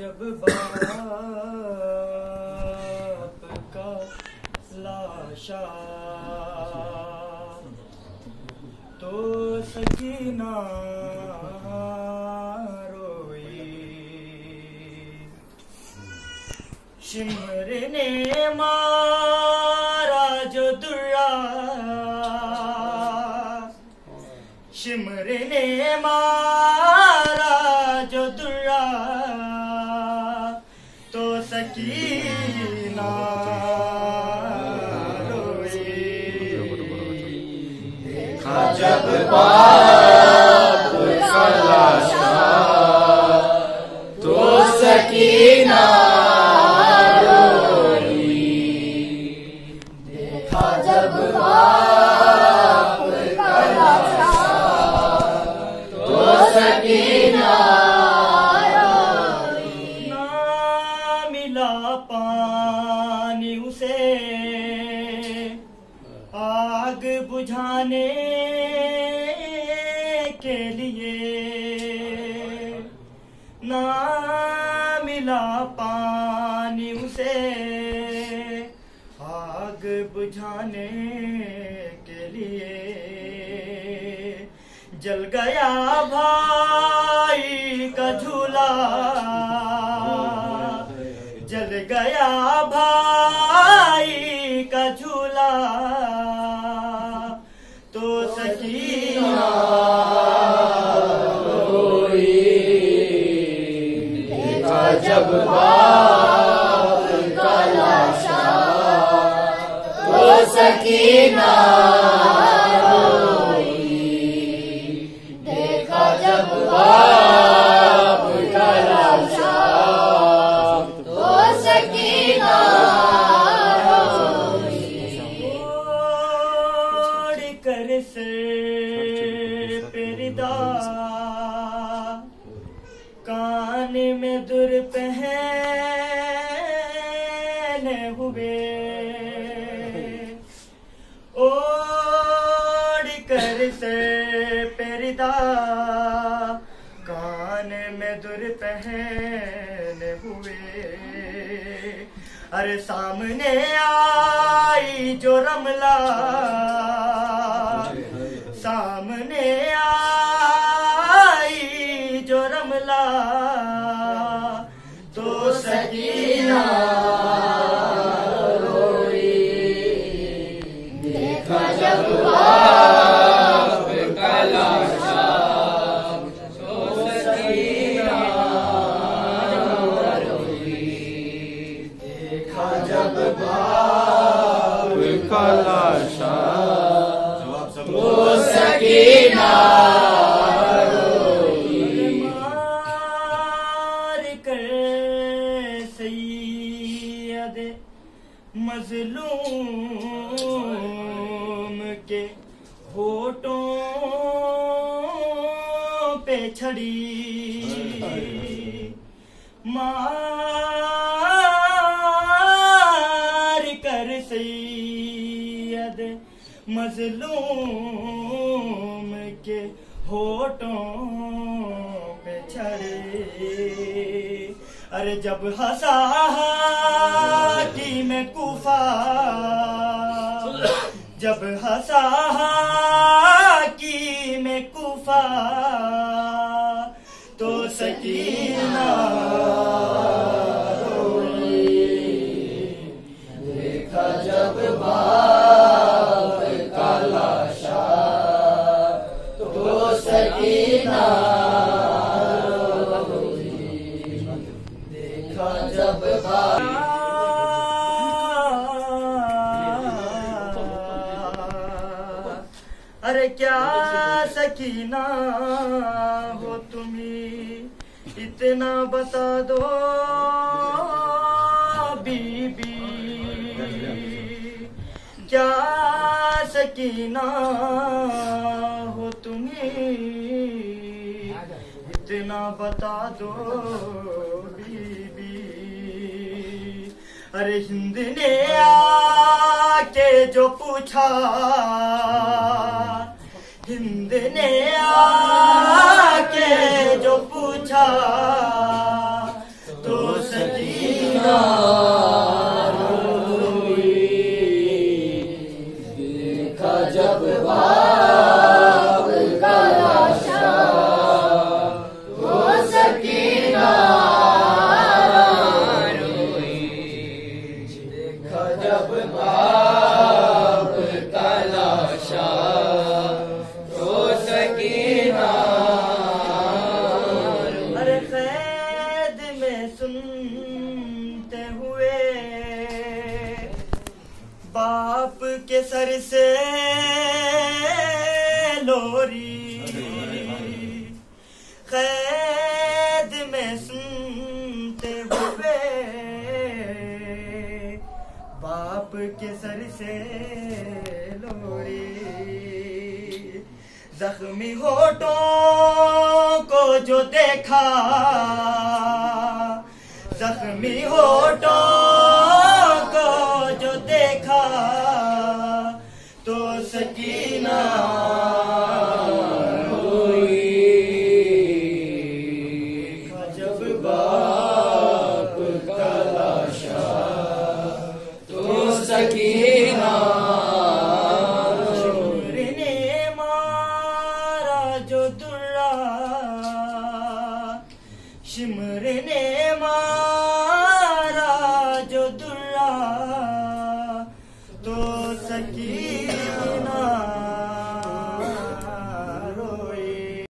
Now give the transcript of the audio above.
जब बाप का लाशा तो सकीना रोई, शिमर ने मारा जो दुर्रा, शिमर ने मारा जो दुर्रा तो सकीना रोई। देखा जब बाप का लाशा तो सकीना रोई, देखा जब बाप का लाशा तो सकीना रोई। ना मिला पानी उसे आग बुझाने के लिए, ना मिला पानी उसे आग बुझाने के लिए, जल गया भाई का झूला, जल गया भाई का झूला तो सकीना रोई। देखा जब बाप का लाशा तो सकीना रोई, देखा जब बाप का लाशा तो सकीना कर से पेरिदा, कान में दुर पहने हुए, ओढ़ कर से पेरिदा, कान में दुर पहने हुए, अरे सामने आई जो रमला, सामने आई जो रमला तो सकीना रोई। देखा जब बाप का लाशा तो सकीना रोई, देखा जब बाप का लाशा तो सकीना रोई। मार कर सैयद मजलूम के होठों पे छड़ी, मार कर सैयद मजलूम के होठों पे छड़े, अरे जब हंसा की में कूफा, जब हंसा की में कूफा तो सकीना रोई। देखा जब बाप का लाशा तो सकीना रोई, देखा जब बाप। अरे क्या सकीना हो तुम्हें इतना बता दो बीबी, क्या सकीना हो तुम्हें इतना बता दो बीबी। अरे हिंद ने आके जो पूछा, हिंद ने आके जो पूछा तो लोरी कैद में सुनते हुए बाप के सर से लोरी जख्मी होठों को जो देखा जख्मी होठों को जो देखा तो सकीना रोई जब बाप का लाशा तो सकीना शिमर ने मारा जो दुर्रा शिमर ने मारा